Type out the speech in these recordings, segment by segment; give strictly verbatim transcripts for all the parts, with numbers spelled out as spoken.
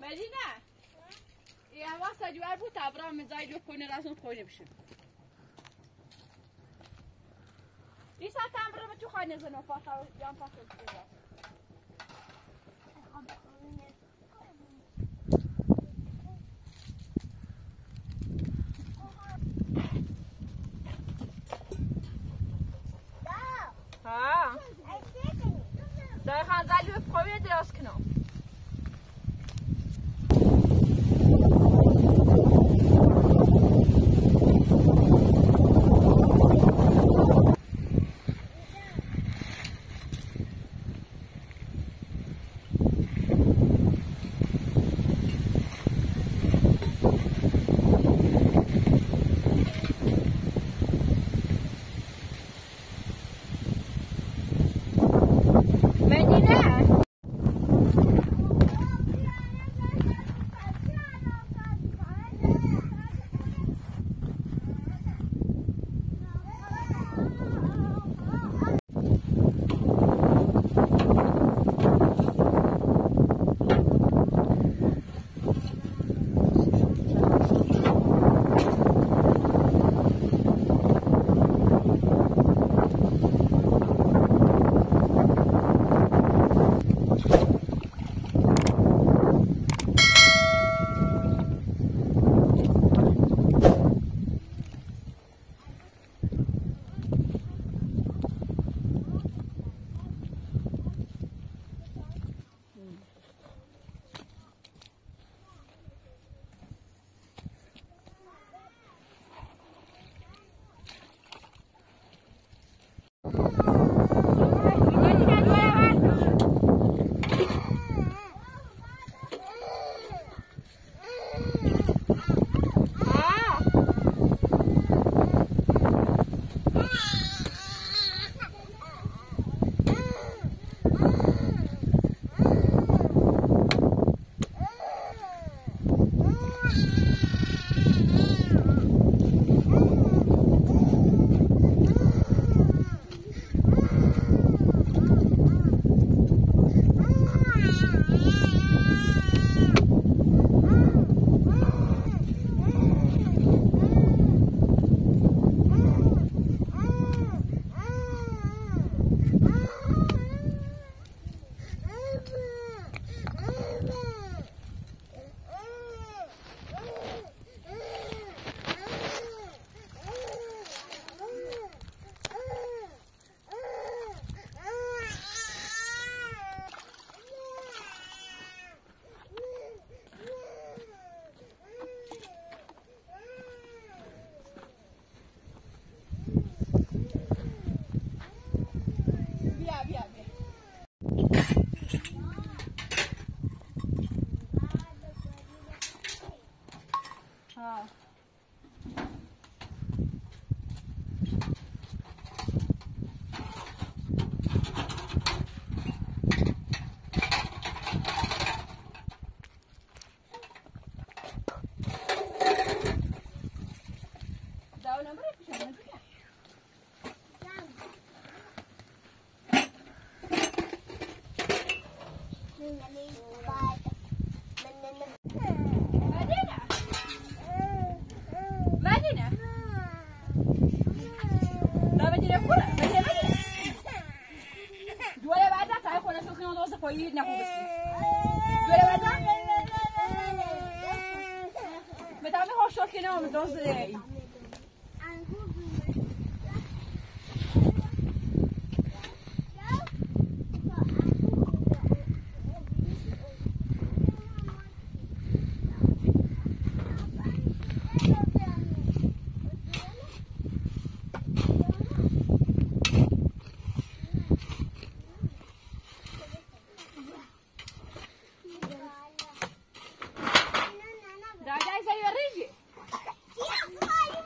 مدینه این واسه جوار بود ابرام من زای جو کنه راسون خونه بشه این ساعت هم برم تو خانه زنو فاتا یام فاتا بشه ها دای خان زای جو کنه دراز کنم پایید نخوبستی دوره بدن متعمی خوشحال که نام دوزده ای Dai, dai, sei a rigi.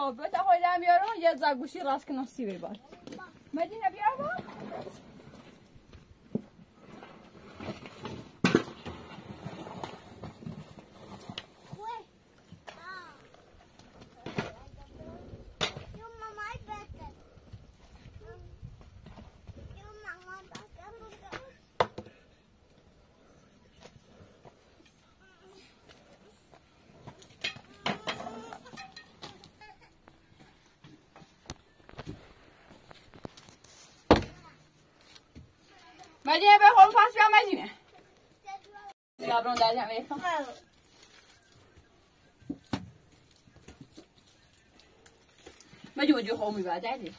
خب بتا خودم بیارم یه زگوشی راست کنم سیبی بار مدینه بیارم مدینه به خود پس بیا مدینه یابرون دادم ایفا مدینه جو خومی باید دادی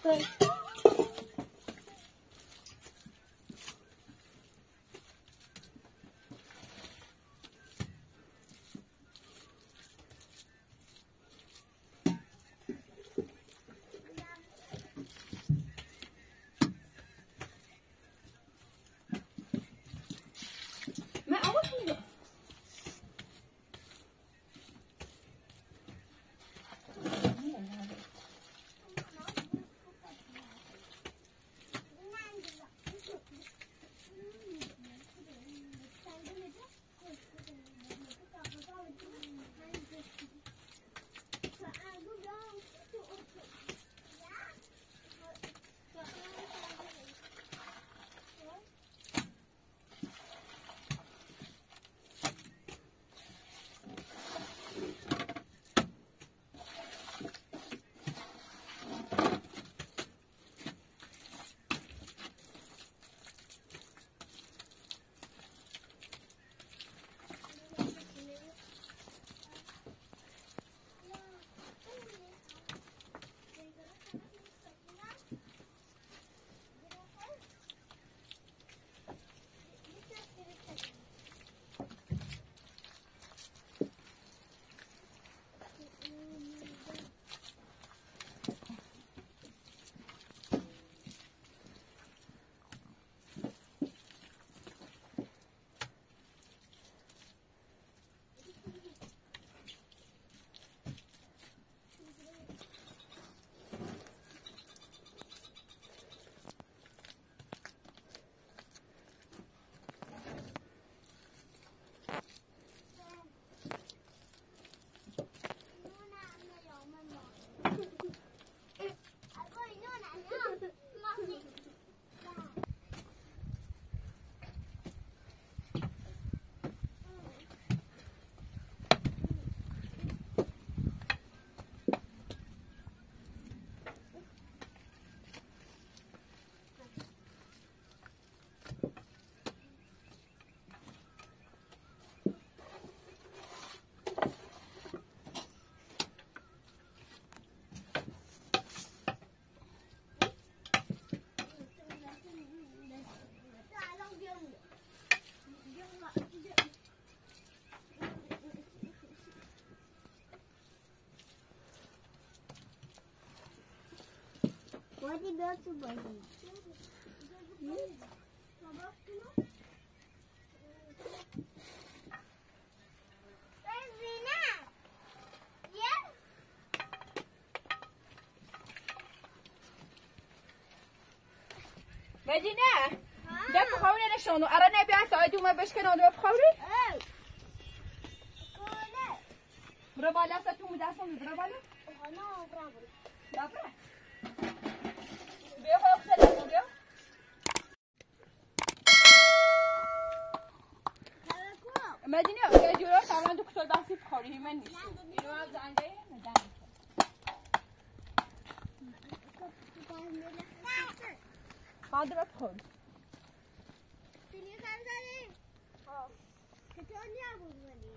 What did go to body? مدینه ده بخوری نشانو اره نبیاد تا ایدومه بشکنان دو بخوری برو بالا ستون مدستان برو بالا نه برو دابره بیا خواه خسته بیا مدینه یه جورا تمام دو کتال دستی بخوری من نیست اینو هم زنده ندم خواهد را بخور سینی خمزنی کتال نبود ولی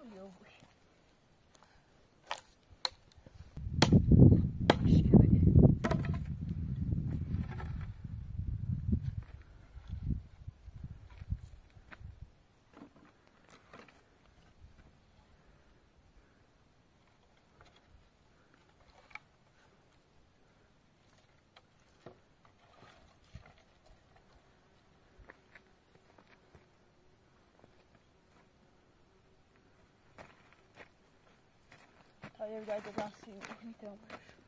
Oluyor bu. Tabii biraz da dansıyım. Tamam.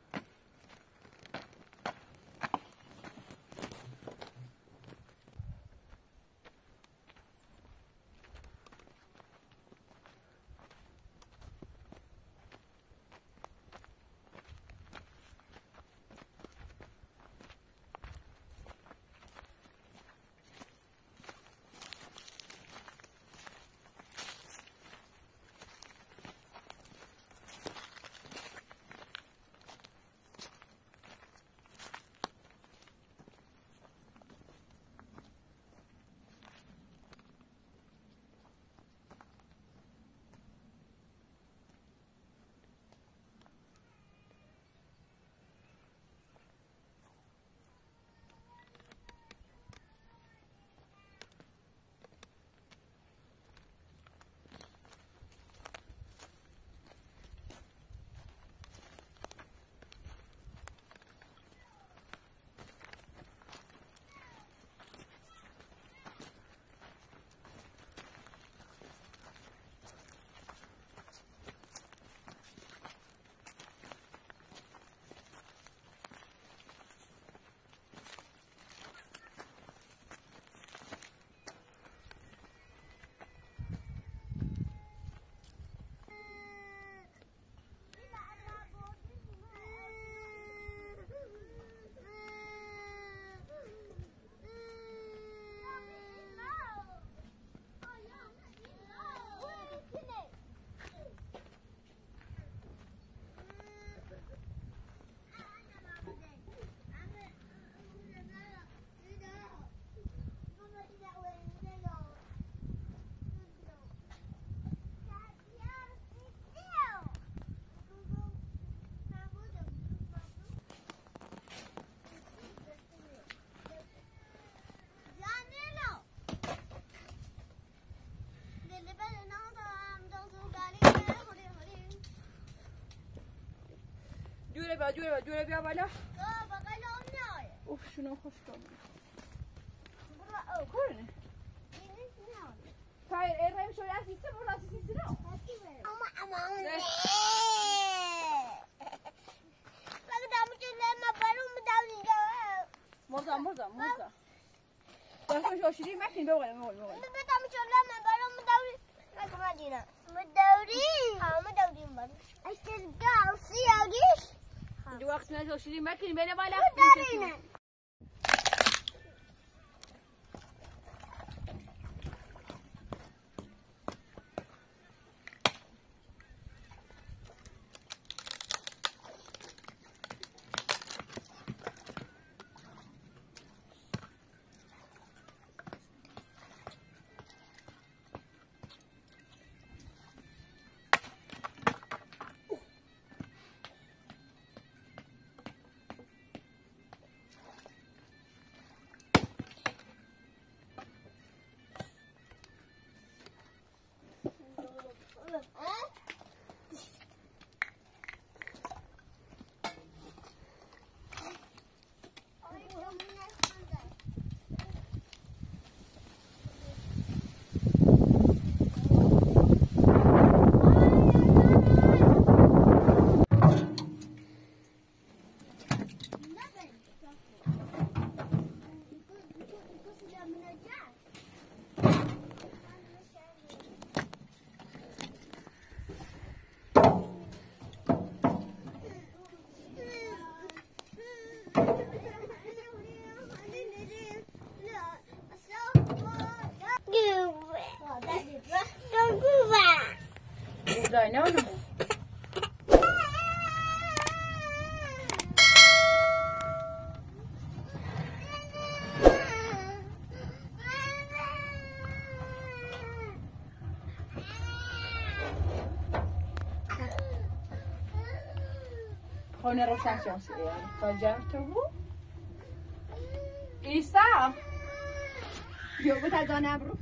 جوره بیا جوره بیا جوره بیا بالا. اوف شنو خوش کنم. کورنه. تایر ارم شو راسیسته برو راسیسته نه. اما اما. بگو دامو چله ما برام داوری جا. مرزا مرزا مرزا. داشت شو شیری مکین بگو بگو بگو. بگو دامو چله ما برام داوری. نکو مدینا. مداوری. ها مداوری من. اشتر داوسی آگیش. دو وقت نشو شیری مکین بینه بالا. مدارینه. خونه روشن شانسی تا جمع تو بو ایسا بیا بود از آنم رو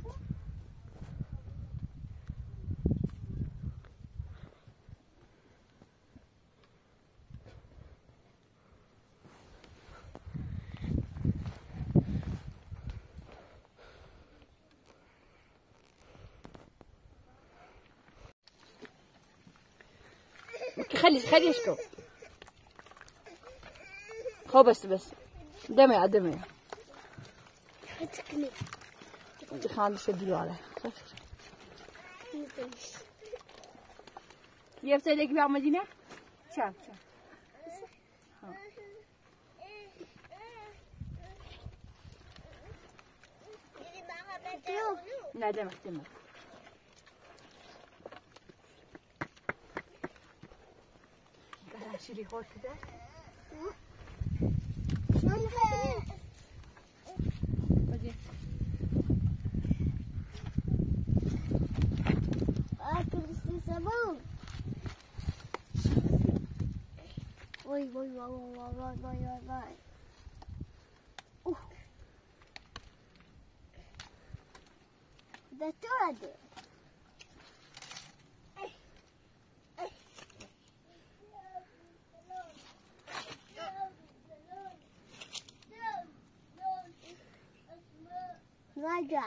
خلي خليش كو هو بس بس دمي دمي هتكني انت خالد شديو عليه يبت لك بيع مدينه شام شام لا دمك دمك شيري هور كده بدي اكل السمون وي وي وي وي وي وي وي اوه ده تودي راجع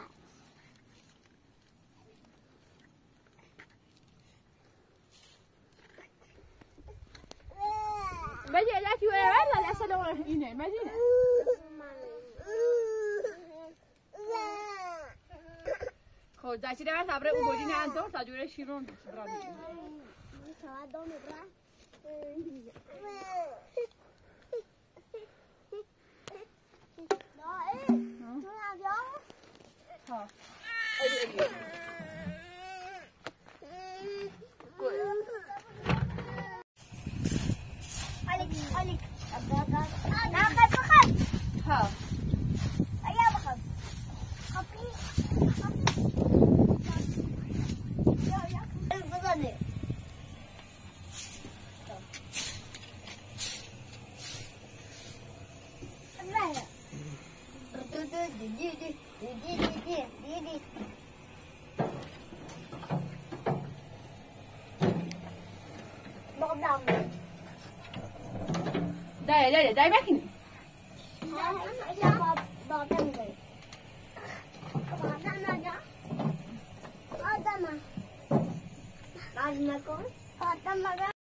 بدي لك ولا لا سلام هنا مدينه خو داشتی در تبره او بودی نه اندور تا جوره شیرون برا بگیم ها عليك عليك نعم بخف ها أيا بخف خفي الفضل الله دي دي دي دي دي دي دي بقدام داي لا داي ماكينه بقدام داي بقدام دا بقدام بعد ما كون بقدام